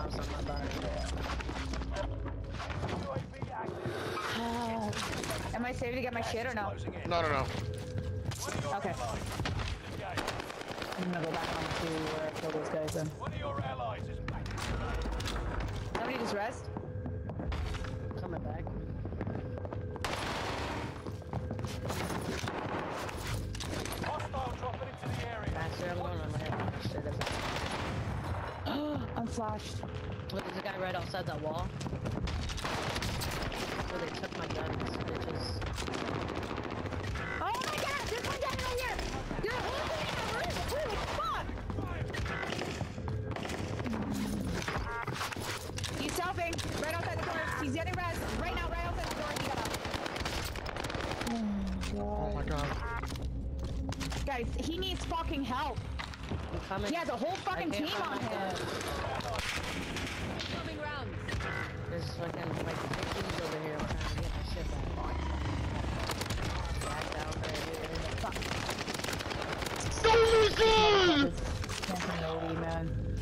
house on my body. Am I saved to get my shit or no? No, no, no. Okay. I'm gonna go back on to where I killed those guys then. One of your allies is back. Somebody just rest? Coming back. Hostile dropping into the area. Faster, I'm going on my head. Shit, I'm flashed. look, there's a guy right outside that wall. Where they took my guns, bitches. Oh my god! There's one guy right here! You're holding me in a room! Holy fuck! He's selfing! Right outside the door! He's getting res! Right now, right outside the door! Oh my god. Guys, he needs fucking help! I'm coming. He has a whole fucking I can't team on find my him! Coming round. There's fucking like 15s over here. I'm trying to get my shit back. Back down right here. Fuck. Oh my god! Camping OD, man.